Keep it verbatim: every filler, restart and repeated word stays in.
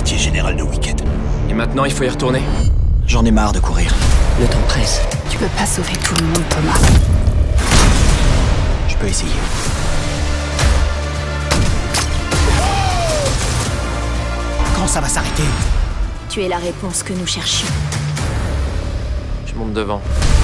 quartier général de Wicked. Et maintenant, il faut y retourner. J'en ai marre de courir. Le temps presse. Tu peux pas sauver tout le monde, Thomas. Je peux essayer. Quand ça va s'arrêter? Tu es la réponse que nous cherchions. Je monte devant.